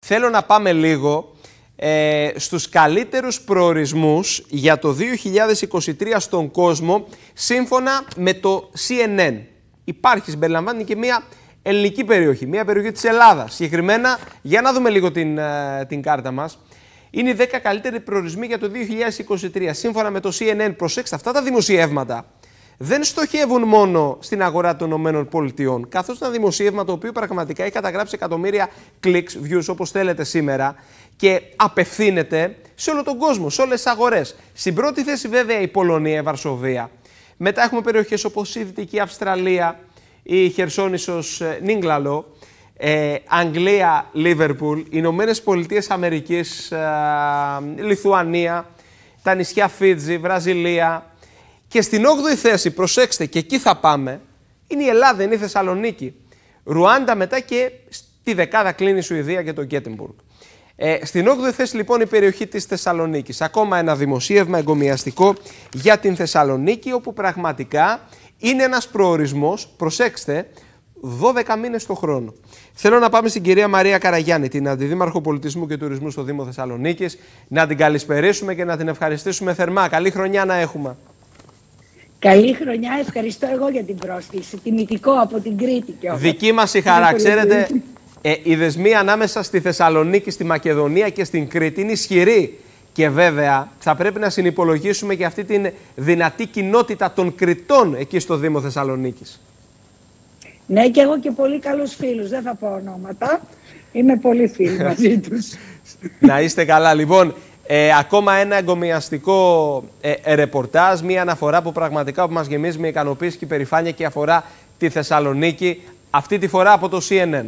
θέλω να πάμε λίγο στους καλύτερους προορισμούς για το 2023 στον κόσμο, σύμφωνα με το CNN. Υπάρχει, συμπεριλαμβάνει και μια ελληνική περιοχή, μια περιοχή της Ελλάδας. Συγκεκριμένα, για να δούμε λίγο την κάρτα μας, είναι οι 10 καλύτεροι προορισμοί για το 2023. Σύμφωνα με το CNN, προσέξτε, αυτά τα δημοσιεύματα δεν στοχεύουν μόνο στην αγορά των ΗΠΑ, καθώς ένα δημοσίευμα το οποίο πραγματικά έχει καταγράψει εκατομμύρια clicks, views, όπως θέλετε σήμερα, και απευθύνεται σε όλο τον κόσμο, σε όλες τις αγορές. Στην πρώτη θέση βέβαια η Πολωνία, η Βαρσοβία. Μετά έχουμε περιοχές όπως η Δυτική Αυστραλία, η Χερσόνησος Νίγκλαλο, Αγγλία, Λίβερπουλ, Ηνωμένες Πολιτείες Αμερικής, Λιθουανία, τα νησιά Φίτζι, Βραζιλία. Και στην 8η θέση, προσέξτε, και εκεί θα πάμε, είναι η Ελλάδα, είναι η Θεσσαλονίκη. Ρουάντα μετά και στη δεκάδα κλείνει η Σουηδία και το Γκέτεμπουργκ. Στην 8η θέση λοιπόν η περιοχή της Θεσσαλονίκης. Ακόμα ένα δημοσίευμα εγκομιαστικό για την Θεσσαλονίκη, όπου πραγματικά είναι ένας προορισμός, προσέξτε, 12 μήνες το χρόνο. Θέλω να πάμε στην κυρία Μαρία Καραγιάννη, την Αντιδήμαρχο Πολιτισμού και Τουρισμού στο Δήμο Θεσσαλονίκης, να την καλησπερίσουμε και να την ευχαριστήσουμε θερμά. Καλή χρονιά να έχουμε. Καλή χρονιά, ευχαριστώ εγώ για την πρόσκληση. Τιμητικό από την Κρήτη κιόλας. Δική μας η χαρά. Ξέρετε, η δεσμή ανάμεσα στη Θεσσαλονίκη, στη Μακεδονία και στην Κρήτη είναι ισχυρή. Και βέβαια θα πρέπει να συνυπολογίσουμε και αυτή την δυνατή κοινότητα των Κρητών εκεί στο Δήμο Θεσσαλονίκης. Ναι, και εγώ και πολύ καλούς φίλους. Δεν θα πω ονόματα. Είμαι πολύ φίλη μαζί τους. Να είστε καλά. Λοιπόν, ακόμα ένα εγκομιαστικό ρεπορτάζ, μια αναφορά που πραγματικά μας γεμίζει με ικανοποίηση και υπερηφάνεια και αφορά τη Θεσσαλονίκη, αυτή τη φορά από το CNN.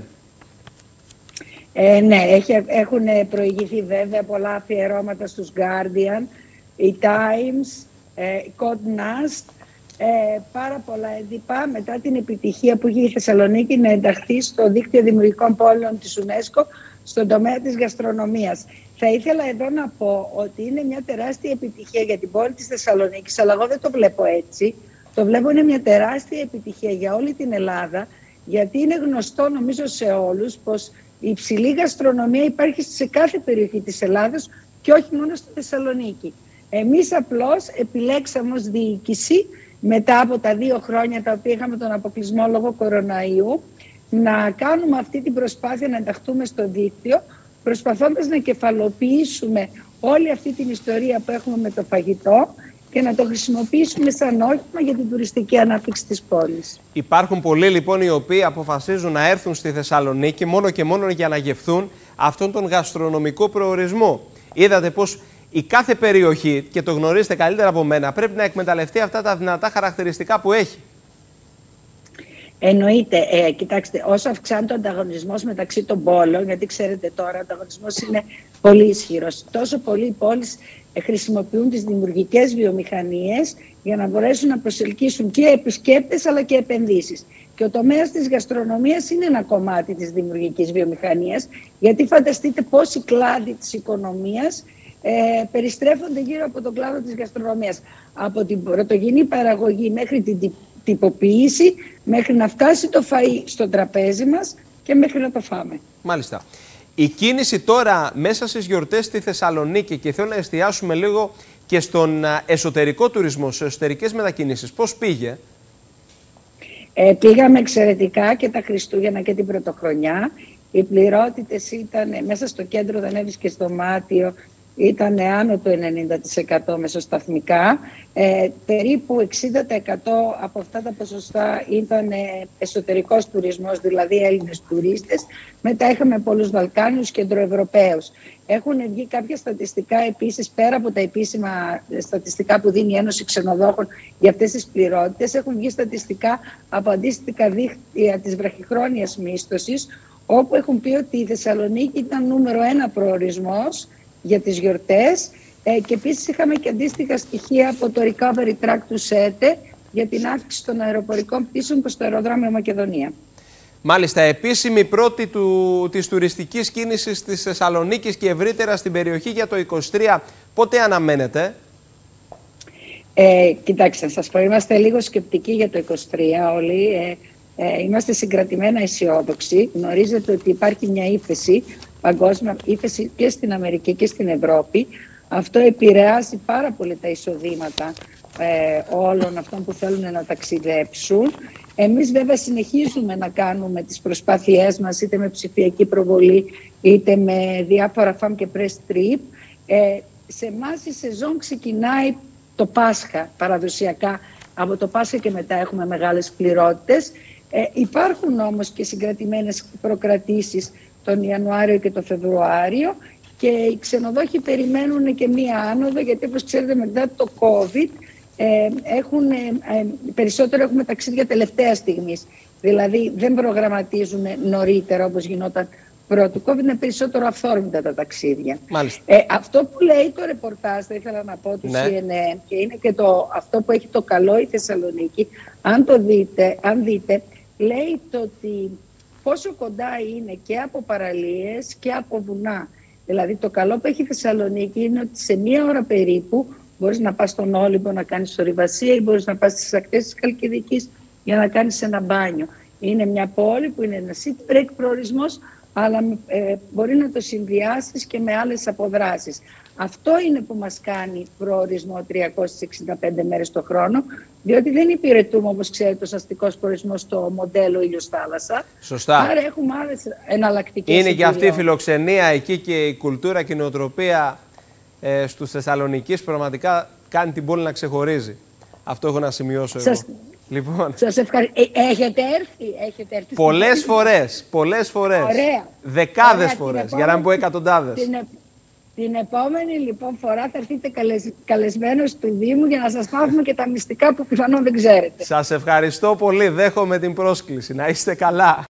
Ναι, έχουν προηγηθεί βέβαια πολλά αφιερώματα στους Guardian, η Times, η Code Nast, πάρα πολλά έντυπα μετά την επιτυχία που είχε η Θεσσαλονίκη να ενταχθεί στο δίκτυο δημιουργικών πόλεων της UNESCO στον τομέα της γαστρονομίας. Θα ήθελα εδώ να πω ότι είναι μια τεράστια επιτυχία για την πόλη της Θεσσαλονίκης, αλλά εγώ δεν το βλέπω έτσι. Το βλέπω είναι μια τεράστια επιτυχία για όλη την Ελλάδα, γιατί είναι γνωστό νομίζω σε όλους πως η υψηλή γαστρονομία υπάρχει σε κάθε περιοχή της Ελλάδας και όχι μόνο στη Θεσσαλονίκη. Εμείς απλώς επιλέξαμε ως διοίκηση, μετά από τα 2 χρόνια τα οποία είχαμε τον αποκλεισμό λόγω κοροναϊού, να κάνουμε αυτή την προσπάθεια να ενταχθούμε στο δίκτυο, προσπαθώντας να κεφαλοποιήσουμε όλη αυτή την ιστορία που έχουμε με το φαγητό και να το χρησιμοποιήσουμε σαν όχημα για την τουριστική ανάπτυξη της πόλης. Υπάρχουν πολλοί λοιπόν οι οποίοι αποφασίζουν να έρθουν στη Θεσσαλονίκη μόνο και μόνο για να γευθούν αυτόν τον γαστρονομικό προορισμό. Είδατε πως η κάθε περιοχή, και το γνωρίζετε καλύτερα από μένα, πρέπει να εκμεταλλευτεί αυτά τα δυνατά χαρακτηριστικά που έχει. Εννοείται. Κοιτάξτε, όσο αυξάνεται ο ανταγωνισμός μεταξύ των πόλεων, γιατί ξέρετε τώρα ο ανταγωνισμός είναι πολύ ισχυρός, τόσο πολλοί οι πόλεις χρησιμοποιούν τις δημιουργικές βιομηχανίες για να μπορέσουν να προσελκύσουν και επισκέπτες αλλά και επενδύσεις. Και ο τομέας της γαστρονομίας είναι ένα κομμάτι της δημιουργικής βιομηχανίας, γιατί φανταστείτε πόσοι κλάδοι της οικονομίας περιστρέφονται γύρω από τον κλάδο της γαστρονομίας. Από την πρωτογενή παραγωγή μέχρι την τυποποίηση, μέχρι να φτάσει το φαΐ στο τραπέζι μας και μέχρι να το φάμε. Μάλιστα. Η κίνηση τώρα μέσα στις γιορτές στη Θεσσαλονίκη, και θέλω να εστιάσουμε λίγο και στον εσωτερικό τουρισμό, σε εσωτερικές μετακινήσεις, πώς πήγε? Πήγαμε εξαιρετικά και τα Χριστούγεννα και την Πρωτοχρονιά. Οι πληρότητες ήταν μέσα στο κέντρο, δεν έβρισκες δωμάτιο, ήταν άνω του 90% μεσοσταθμικά. Περίπου 60% από αυτά τα ποσοστά ήταν εσωτερικός τουρισμός, δηλαδή Έλληνες τουρίστες. Μετά είχαμε πολλούς Βαλκάνιους, Κεντροευρωπαίους. Έχουν βγει κάποια στατιστικά επίσης, πέρα από τα επίσημα στατιστικά που δίνει η Ένωση Ξενοδόχων για αυτές τις πληρότητες, έχουν βγει στατιστικά από αντίστοιχα δίκτυα της βραχυχρόνιας μίσθωσης, όπου έχουν πει ότι η Θεσσαλονίκη ήταν νούμερο 1 προορισμός για τις γιορτές, και επίσης είχαμε και αντίστοιχα στοιχεία από το Recovery Track του ΣΕΤΕ για την αύξηση των αεροπορικών πτήσεων προς το αεροδρόμιο Μακεδονία. Μάλιστα, επίσημη πρώτη της τουριστικής κίνησης της Θεσσαλονίκης και ευρύτερα στην περιοχή για το 2023, πότε αναμένετε? Κοιτάξτε, σας πω, είμαστε λίγο σκεπτικοί για το 2023 όλοι. Είμαστε συγκρατημένα αισιόδοξοι. Γνωρίζετε ότι υπάρχει μια ύφεση παγκόσμια ύφεση και στην Αμερική και στην Ευρώπη. Αυτό επηρεάζει πάρα πολύ τα εισοδήματα όλων αυτών που θέλουν να ταξιδέψουν. Εμείς βέβαια συνεχίζουμε να κάνουμε τις προσπάθειές μας, είτε με ψηφιακή προβολή, είτε με διάφορα FAM και Press Trip. Σε εμάς η σεζόν ξεκινάει το Πάσχα, παραδοσιακά. Από το Πάσχα και μετά έχουμε μεγάλες πληρότητες. Υπάρχουν όμως και συγκρατημένες προκρατήσεις τον Ιανουάριο και τον Φεβρουάριο και οι ξενοδόχοι περιμένουν και μία άνοδο, γιατί όπως ξέρετε μετά το COVID περισσότερο έχουμε ταξίδια τελευταία στιγμής. Δηλαδή δεν προγραμματίζουν νωρίτερα όπως γινόταν πρώτου COVID, είναι περισσότερο αυθόρμητα τα ταξίδια. Αυτό που λέει το ρεπορτάζ, θα ήθελα να πω, του CNN, και είναι και αυτό που έχει το καλό η Θεσσαλονίκη, αν δείτε, λέει το ότι πόσο κοντά είναι και από παραλίες και από βουνά. Δηλαδή το καλό που έχει η Θεσσαλονίκη είναι ότι σε μία ώρα περίπου μπορείς να πας στον Όλυμπο να κάνεις ορειβασία ή μπορείς να πας στις ακτές της Χαλκιδικής για να κάνεις ένα μπάνιο. Είναι μια πόλη που είναι ένα city break προορισμός, αλλά μπορεί να το συνδυάσεις και με άλλες αποδράσεις. Αυτό είναι που μας κάνει προορισμό 365 μέρες το χρόνο, διότι δεν υπηρετούμε, όπως ξέρετε, ως αστικός προορισμός το μοντέλο ήλιος θάλασσα. Σωστά. Άρα έχουμε άλλες εναλλακτικές. Είναι και αυτή η φιλοξενία εκεί και η κουλτούρα και η νοοτροπία στους Θεσσαλονικείς πραγματικά κάνει την πόλη να ξεχωρίζει. Αυτό έχω να σημειώσω εγώ. Λοιπόν. Σας ευχαριστώ. Έχετε έρθει. Πολλές φορές. Ωραία. Δεκάδες φορές, για να μην πω εκατοντάδες. Την επόμενη λοιπόν φορά θα έρθετε καλεσμένος του Δήμου για να σας μάθουμε και τα μυστικά που πιθανόν δεν ξέρετε. Σας ευχαριστώ πολύ. Δέχομαι την πρόσκληση. Να είστε καλά.